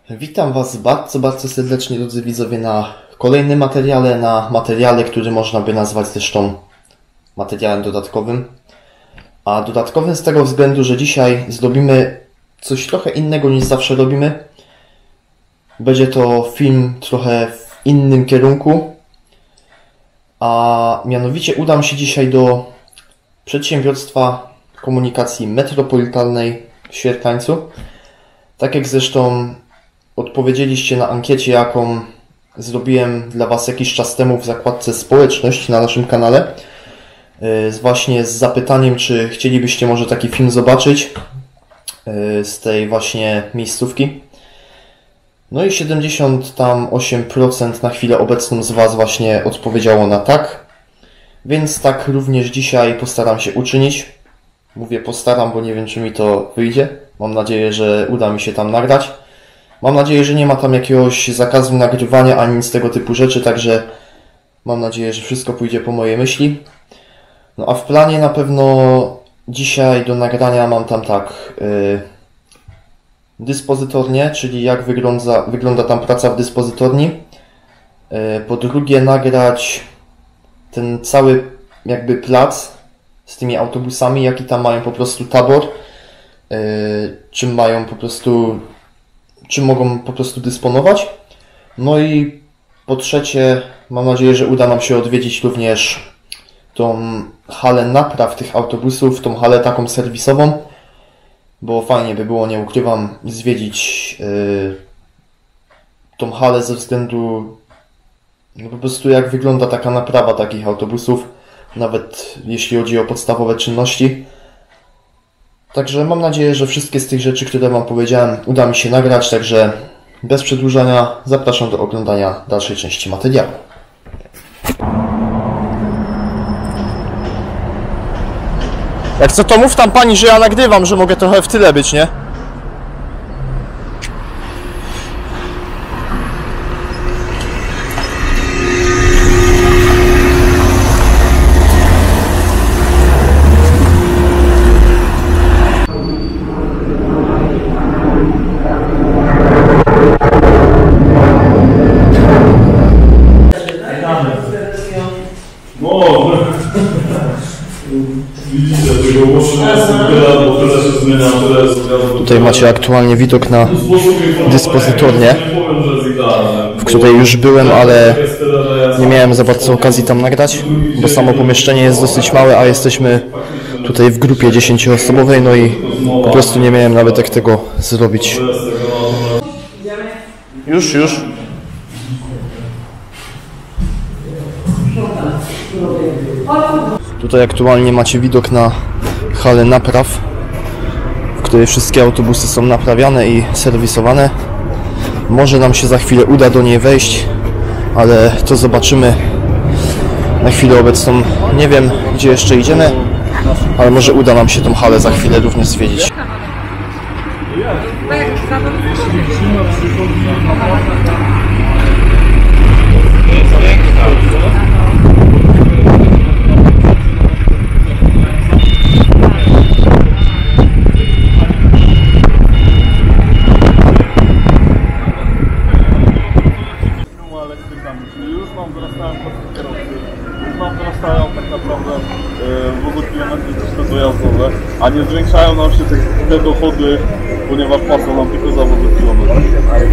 Witam Was bardzo, bardzo serdecznie, drodzy widzowie, na kolejnym materiale, który można by nazwać zresztą materiałem dodatkowym. A dodatkowym z tego względu, że dzisiaj zrobimy coś trochę innego niż zawsze robimy. Będzie to film trochę w innym kierunku. A mianowicie udam się dzisiaj do przedsiębiorstwa komunikacji metropolitalnej w Świerklańcu. Tak jak zresztą odpowiedzieliście na ankiecie, jaką zrobiłem dla Was jakiś czas temu w zakładce społeczność na naszym kanale. Właśnie z zapytaniem, czy chcielibyście może taki film zobaczyć z tej właśnie miejscówki. No i 78% na chwilę obecną z Was właśnie odpowiedziało na tak. Więc tak również dzisiaj postaram się uczynić. Mówię postaram, bo nie wiem, czy mi to wyjdzie. Mam nadzieję, że uda mi się tam nagrać. Mam nadzieję, że nie ma tam jakiegoś zakazu nagrywania ani nic tego typu rzeczy, także mam nadzieję, że wszystko pójdzie po mojej myśli. No a w planie na pewno dzisiaj do nagrania mam tam tak dyspozytornię, czyli jak wygląda tam praca w dyspozytorni. Po drugie nagrać ten cały jakby plac z tymi autobusami, jaki tam mają po prostu tabor, czym mogą po prostu dysponować. No i po trzecie, mam nadzieję, że uda nam się odwiedzić również tą halę napraw tych autobusów, tą halę taką serwisową, bo fajnie by było, nie ukrywam, zwiedzić tą halę ze względu po prostu jak wygląda taka naprawa takich autobusów, nawet jeśli chodzi o podstawowe czynności. Także mam nadzieję, że wszystkie z tych rzeczy, które Wam powiedziałem, uda mi się nagrać, także bez przedłużania zapraszam do oglądania dalszej części materiału. Jak co, to mów tam pani, że ja nagrywam, że mogę trochę w tyle być, nie? Tutaj macie aktualnie widok na dyspozytornię, w której już byłem, ale nie miałem za bardzo okazji tam nagrać, bo samo pomieszczenie jest dosyć małe, a jesteśmy tutaj w grupie 10-osobowej, no i po prostu nie miałem nawet jak tego zrobić. Już. Tutaj aktualnie macie widok na halę napraw, w której wszystkie autobusy są naprawiane i serwisowane. Może nam się za chwilę uda do niej wejść, ale to zobaczymy. Na chwilę obecną nie wiem, gdzie jeszcze idziemy, ale może uda nam się tą halę za chwilę również zwiedzić. Dojazdowe, a nie zwiększają nam się te dochody, ponieważ płacą nam tylko za wodę kilometrów.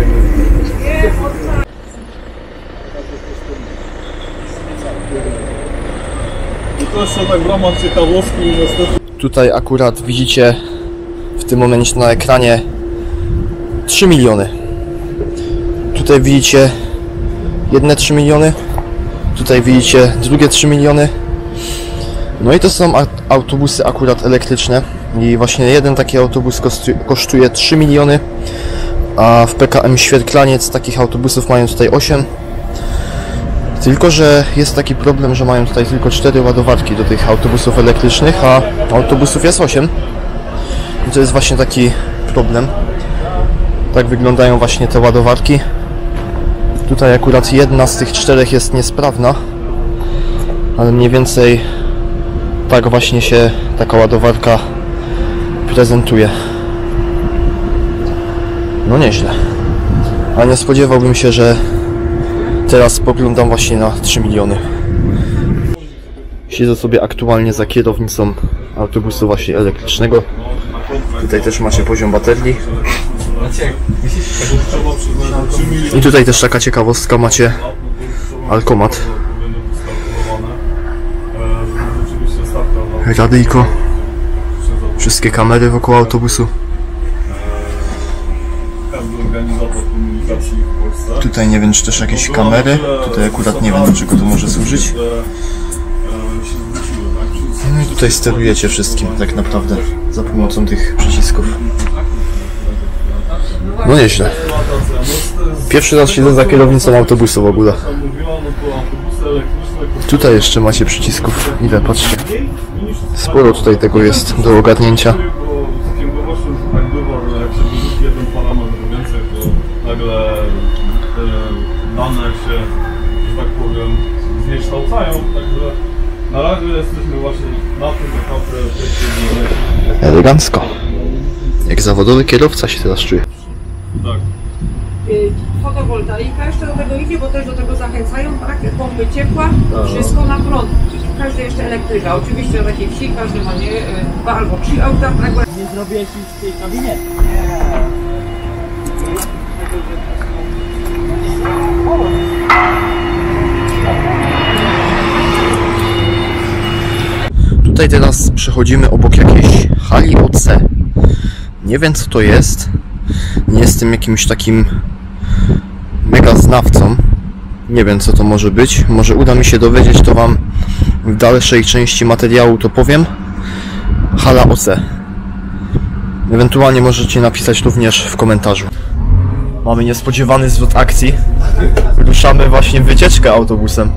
I to jeszcze tak w ramach ciekawostki niestety. Tutaj akurat widzicie w tym momencie na ekranie 3 miliony. Tutaj widzicie jedne 3 miliony. Tutaj widzicie drugie 3 miliony. No i to są autobusy akurat elektryczne i właśnie jeden taki autobus kosztuje 3 miliony, a w PKM Świerklaniec takich autobusów mają tutaj 8. Tylko że jest taki problem, że mają tutaj tylko 4 ładowarki do tych autobusów elektrycznych, a autobusów jest 8. I to jest właśnie taki problem. Tak wyglądają właśnie te ładowarki. Tutaj akurat jedna z tych 4 jest niesprawna, ale mniej więcej tak właśnie się taka ładowarka prezentuje. No nieźle. A nie spodziewałbym się, że teraz spoglądam właśnie na 3 miliony. Siedzę sobie aktualnie za kierownicą autobusu właśnie elektrycznego. Tutaj też macie poziom baterii. I tutaj też taka ciekawostka, macie alkomat. Radyjko. Wszystkie kamery wokół autobusu. Tutaj nie wiem, czy też jakieś kamery. Tutaj akurat nie wiem, do czego to może służyć. No i tutaj sterujecie wszystkim tak naprawdę za pomocą tych przycisków. No nieźle. Pierwszy raz siedzę za kierownicą autobusu w ogóle. Tutaj jeszcze macie przycisków. Ile? Patrzcie. Sporo tutaj tego jest do ogarnięcia. Nagle te dane się, że tak powiem, zniekształcają, także na razie jesteśmy właśnie na tym etapie. Elegancko. Jak zawodowy kierowca się teraz czuję. Tak. Fotowoltaika jeszcze do tego idzie, bo też do tego zachęcają, tak? Pompy ciepła, wszystko na prąd. Każdy jeszcze elektryka. Oczywiście w takiej wsi każdy ma nie 2 albo 3 auta. Tak? Nie zrobiłeś nic w tej kabinie? Tutaj teraz przechodzimy obok jakiejś hali OC. Nie wiem, co to jest. Nie jestem jakimś takim mega znawcą. Nie wiem, co to może być. Może uda mi się dowiedzieć, to wam w dalszej części materiału to powiem. Hala OC. Ewentualnie możecie napisać również w komentarzu. Mamy niespodziewany zwrot akcji. Ruszamy właśnie w wycieczkę autobusem.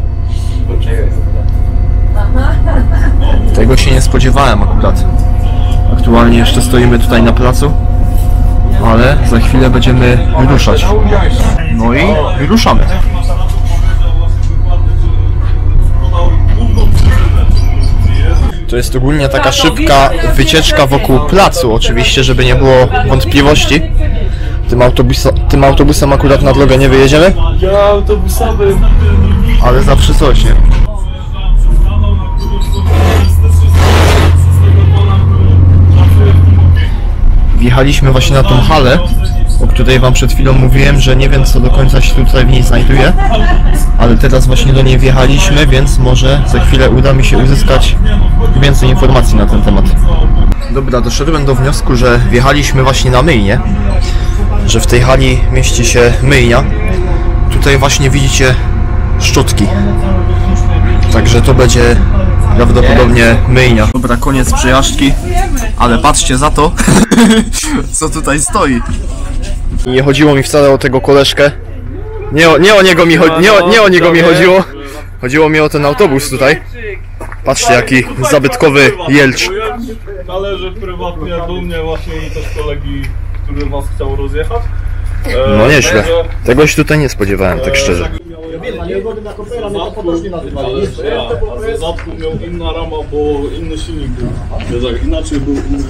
Tego się nie spodziewałem akurat. Aktualnie jeszcze stoimy tutaj na placu, ale za chwilę będziemy ruszać. No i ruszamy. To jest ogólnie taka szybka wycieczka wokół placu, oczywiście, żeby nie było wątpliwości. Tym autobusem akurat na drogę nie wyjedziemy. Ja autobusowy. Ale zawsze coś, nie? Wjechaliśmy właśnie na tą halę, o której wam przed chwilą mówiłem, że nie wiem, co do końca się tutaj w niej znajduje. Ale teraz właśnie do niej wjechaliśmy, więc może za chwilę uda mi się uzyskać więcej informacji na ten temat. Dobra, doszedłem do wniosku, że wjechaliśmy właśnie na myjnię. Że w tej hali mieści się myjnia. Tutaj właśnie widzicie szczotki. Także to będzie prawdopodobnie myjnia. Dobra, koniec przejażdżki. Ale patrzcie za to, co tutaj stoi. Nie chodziło mi wcale o tego koleżkę. Nie o niego mi chodziło. Chodziło mi o ten autobus tutaj. Patrzcie, jaki zabytkowy jelcz. Należy prywatnie do mnie właśnie i też kolegi, który was chciał rozjechać. No nieźle. Tego się tutaj nie spodziewałem, tak szczerze. Ale zadku miał inna rama, bo inny silnik był. Inaczej był inny.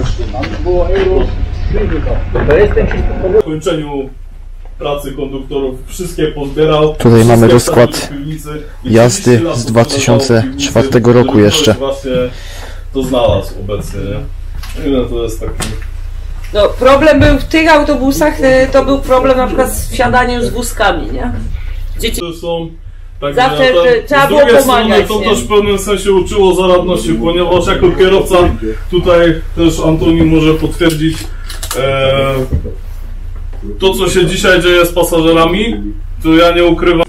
Po skończeniu pracy konduktorów wszystkie pozbierał. Tutaj mamy rozkład jazdy z 2004 roku jeszcze. Właśnie to znalazł obecnie, nie? Ile to jest taki... No, problem był w tych autobusach, to był problem na przykład z wsiadaniem z wózkami, nie? Dzieci są, tak zawsze trzeba było pomagać. To też w pewnym sensie uczyło zaradności, ponieważ jako kierowca tutaj też Antoni może potwierdzić to, co się dzisiaj dzieje z pasażerami, to ja nie ukrywam.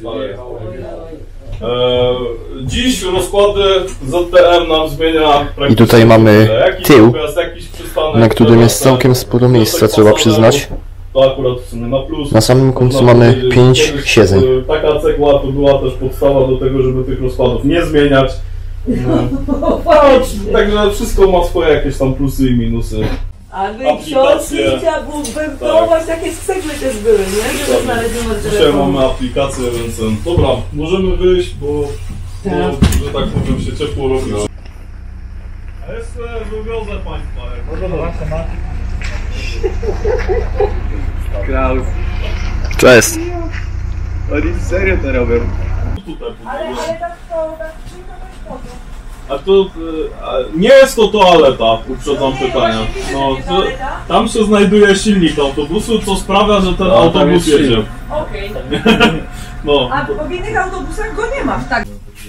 Dziś rozkłady ZTR nam zmienia praktycznie. I tutaj mamy tył, na którym jest tak, całkiem sporo miejsca, trzeba przyznać. To akurat w sumie na plus. Na samym końcu mamy 5 siedzeń. Taka cegła to była też podstawa do tego, żeby tych rozkładów nie zmieniać. No, także wszystko ma swoje jakieś tam plusy i minusy. A wy książki trzeba było wędrować, takie cegły też były, nie? Żeby znaleźć numer Dzisiaj telefonu. mamy aplikację, więc dobra, możemy wyjść, bo że tak powiem się ciepło robi. A jeszcze wywiozę państwa. Cześć. Oni serio to robią. Ale tak to po co? A to nie jest to toaleta, uprzedzam pytania. No, tam się znajduje silnik autobusu, co sprawia, że ten autobus jedzie. Okej. No. A w innych autobusach go nie ma, tak?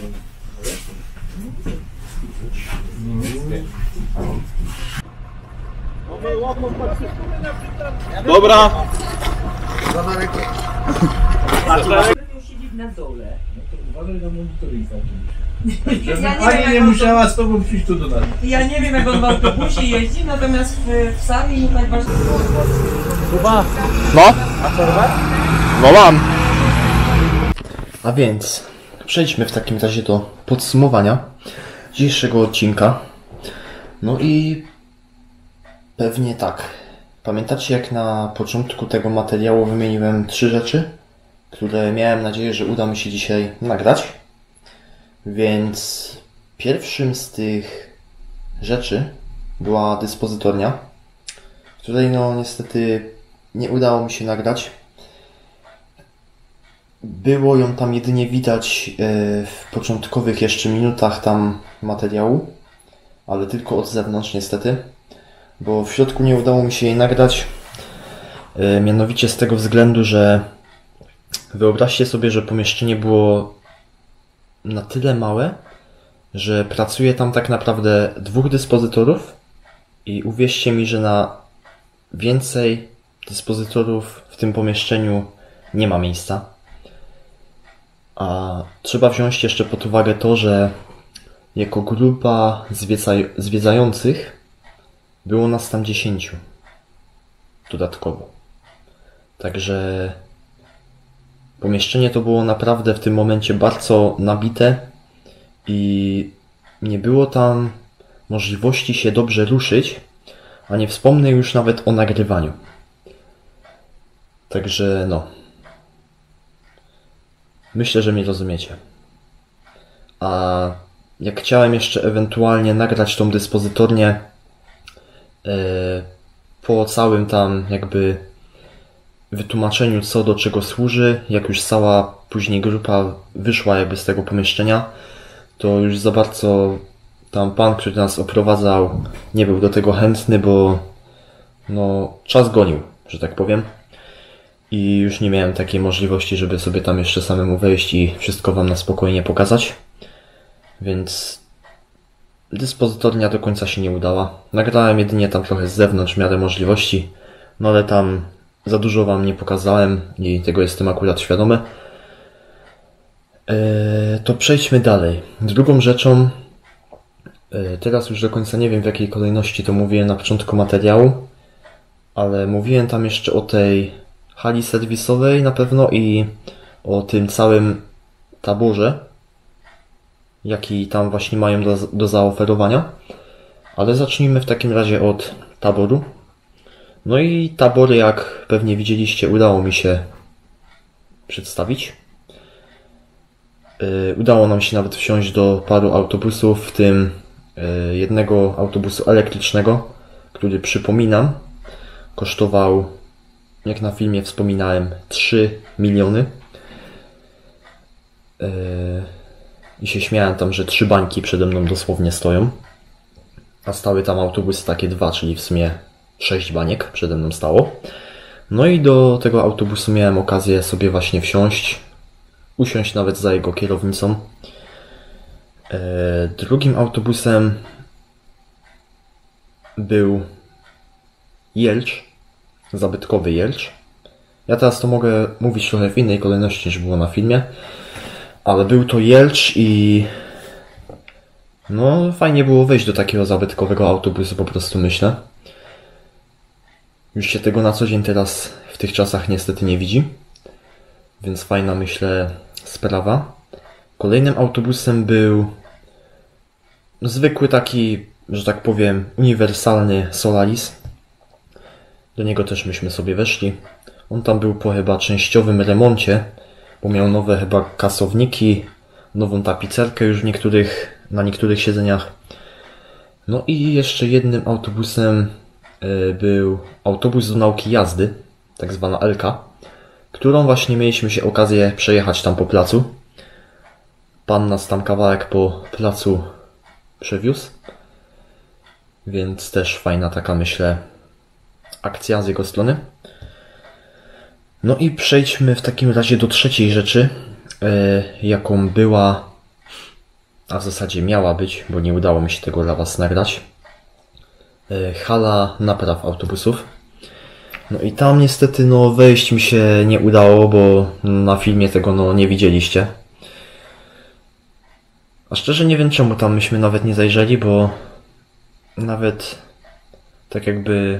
Dobra. Siedzi na dole. Uważaj na monitoring. Ja nie Pani wiem, nie jak on- musiała z tobą przyjść tu do nas. Ja nie wiem, jak on w autobusie jeździ, natomiast w sali mu najważniejsze było. No? No mam. A więc przejdźmy w takim razie do podsumowania dzisiejszego odcinka. No i pewnie tak. Pamiętacie, jak na początku tego materiału wymieniłem 3 rzeczy, które miałem nadzieję, że uda mi się dzisiaj nagrać. Więc pierwszym z tych rzeczy była dyspozytornia, której no niestety nie udało mi się nagrać. Było ją tam jedynie widać w początkowych jeszcze minutach tam materiału, ale tylko od zewnątrz niestety, bo w środku nie udało mi się jej nagrać. Mianowicie z tego względu, że wyobraźcie sobie, że pomieszczenie było na tyle małe, że pracuje tam tak naprawdę 2 dyspozytorów i uwierzcie mi, że na więcej dyspozytorów w tym pomieszczeniu nie ma miejsca. A trzeba wziąć jeszcze pod uwagę to, że jako grupa zwiedzających było nas tam 10 dodatkowo. Także pomieszczenie to było naprawdę w tym momencie bardzo nabite i nie było tam możliwości się dobrze ruszyć, a nie wspomnę już nawet o nagrywaniu. Także no. Myślę, że mnie rozumiecie. A jak chciałem jeszcze ewentualnie nagrać tą dyspozytornię po całym tam jakby wytłumaczeniu, co do czego służy, jak już cała później grupa wyszła jakby z tego pomieszczenia, to już za bardzo tam pan, który nas oprowadzał, nie był do tego chętny, bo no czas gonił, że tak powiem. I już nie miałem takiej możliwości, żeby sobie tam jeszcze samemu wejść i wszystko wam na spokojnie pokazać. Więc dyspozytornia do końca się nie udała. Nagrałem jedynie tam trochę z zewnątrz w miarę możliwości, no ale tam za dużo wam nie pokazałem i tego jestem akurat świadomy. To przejdźmy dalej. Drugą rzeczą, teraz już do końca nie wiem, w jakiej kolejności to mówiłem na początku materiału, ale mówiłem tam jeszcze o tej hali serwisowej na pewno i o tym całym taborze, jaki tam właśnie mają do zaoferowania. Ale zacznijmy w takim razie od taboru. No i tabory, jak pewnie widzieliście, udało mi się przedstawić. Udało nam się nawet wsiąść do paru autobusów, w tym jednego autobusu elektrycznego, który, przypominam, kosztował, jak na filmie wspominałem, 3 miliony. I się śmiałem tam, że 3 bańki przede mną dosłownie stoją. A stały tam autobusy takie 2, czyli w sumie 6 baniek przede mną stało. No i do tego autobusu miałem okazję sobie właśnie wsiąść. Usiąść nawet za jego kierownicą. Drugim autobusem był Jelcz. Zabytkowy Jelcz. Ja teraz to mogę mówić trochę w innej kolejności niż było na filmie. Ale był to Jelcz i no fajnie było wejść do takiego zabytkowego autobusu, po prostu myślę. Już się tego na co dzień teraz w tych czasach niestety nie widzi. Więc fajna, myślę, sprawa. Kolejnym autobusem był zwykły taki, że tak powiem, uniwersalny Solaris. Do niego też myśmy sobie weszli. On tam był po chyba częściowym remoncie, bo miał nowe chyba kasowniki, nową tapicerkę już na niektórych siedzeniach. No i jeszcze jednym autobusem był autobus do nauki jazdy, tak zwana Elka, którą właśnie mieliśmy się okazję przejechać tam po placu. Pan nas tam kawałek po placu przewiózł. Więc też fajna taka, myślę, akcja z jego strony. No i przejdźmy w takim razie do trzeciej rzeczy, jaką była, a w zasadzie miała być, bo nie udało mi się tego dla Was nagrać. Hala napraw autobusów. No i tam niestety wejść mi się nie udało, bo na filmie tego nie widzieliście. A szczerze nie wiem czemu tam myśmy nawet nie zajrzeli, bo nawet tak jakby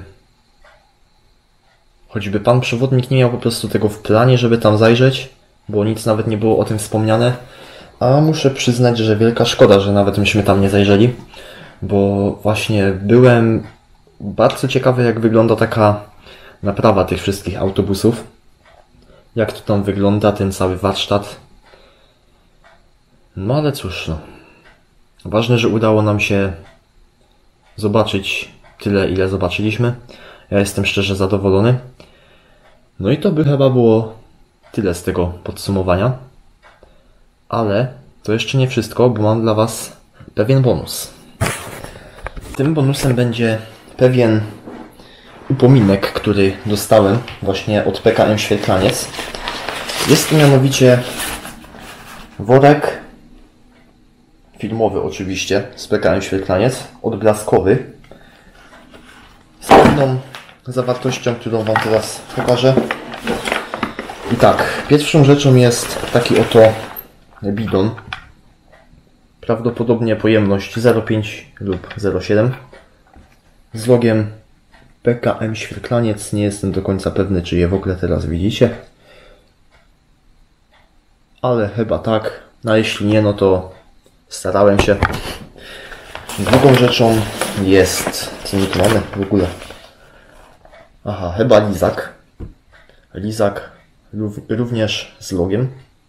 choćby pan przewodnik nie miał po prostu tego w planie, żeby tam zajrzeć, bo nic nawet nie było o tym wspomniane. A muszę przyznać, że wielka szkoda, że nawet myśmy tam nie zajrzeli, bo właśnie byłem bardzo ciekawy, jak wygląda taka naprawa tych wszystkich autobusów. Jak to tam wygląda, ten cały warsztat. No ale cóż, ważne, że udało nam się zobaczyć tyle, ile zobaczyliśmy. Ja jestem szczerze zadowolony. No i to by chyba było tyle z tego podsumowania. Ale to jeszcze nie wszystko, bo mam dla Was pewien bonus. Tym bonusem będzie pewien upominek, który dostałem właśnie od PKM Świerklaniec. Jest to mianowicie worek filmowy oczywiście z PKM Świerklaniec, odblaskowy, z pewną zawartością, którą Wam teraz pokażę. I tak, pierwszą rzeczą jest taki oto bidon. Prawdopodobnie pojemność 0,5 lub 0,7 z logiem PKM Świerklaniec. Nie jestem do końca pewny, czy je w ogóle teraz widzicie. Ale chyba tak. A jeśli nie, to starałem się. Drugą rzeczą jest... Co my tu mamy w ogóle? Aha, chyba lizak. Lizak również z logiem.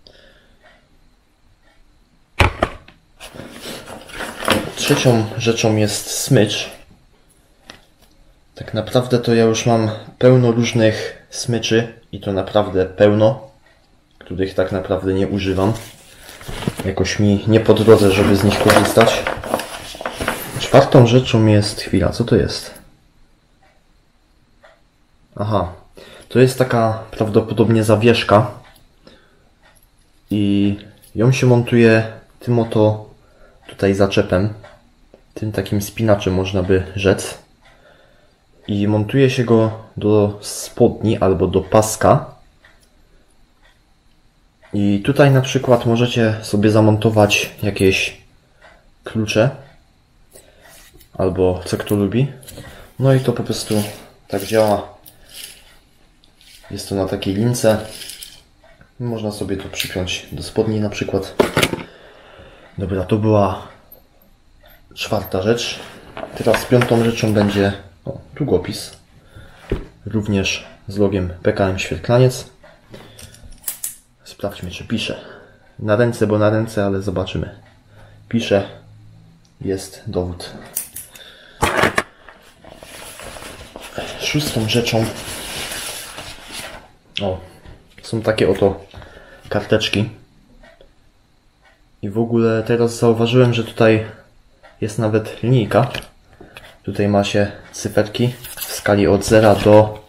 Trzecią rzeczą jest smycz. Tak naprawdę to ja już mam pełno różnych smyczy i to naprawdę pełno, których tak naprawdę nie używam. Jakoś mi nie po drodze, żeby z nich korzystać. Czwartą rzeczą jest... Chwila, co to jest? Aha, to jest taka prawdopodobnie zawieszka i ją się montuje tym oto tutaj zaczepem, tym takim spinaczem można by rzec, i montuje się go do spodni albo do paska. I tutaj na przykład możecie sobie zamontować jakieś klucze albo co kto lubi. No i to po prostu tak działa. Jest to na takiej lince. Można sobie to przypiąć do spodni na przykład. Dobra, to była czwarta rzecz. Teraz piątą rzeczą będzie długopis. Również z logiem PKM Świerklaniec. Sprawdźmy, czy pisze. Na ręce, bo na ręce, ale zobaczymy. Pisze. Jest dowód. Szóstą rzeczą są takie oto karteczki. I w ogóle teraz zauważyłem, że tutaj jest nawet linijka. Tutaj ma się cyferki w skali od 0 do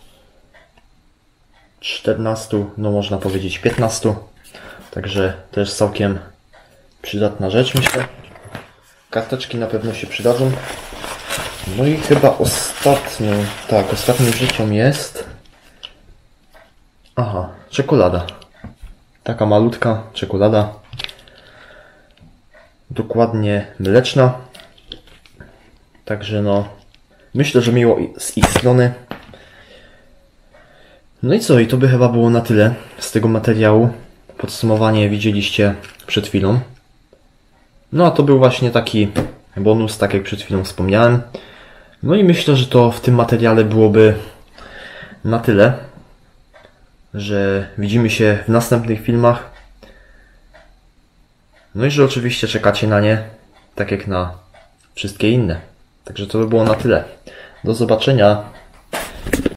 14, można powiedzieć 15. Także też całkiem przydatna rzecz, myślę. Karteczki na pewno się przydadzą. No i chyba ostatnią rzeczą jest... Aha, czekolada. Taka malutka czekolada. Dokładnie mleczna. Także myślę, że miło z ich strony. No i co? I to by chyba było na tyle z tego materiału. Podsumowanie widzieliście przed chwilą. No a to był właśnie taki bonus, tak jak przed chwilą wspomniałem. No i myślę, że to w tym materiale byłoby na tyle, że widzimy się w następnych filmach. No i że oczywiście czekacie na nie, tak jak na wszystkie inne. Także to by było na tyle. Do zobaczenia.